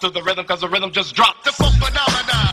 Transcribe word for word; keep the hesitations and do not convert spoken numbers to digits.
to the rhythm, cause the rhythm just dropped. The funk phenomenon.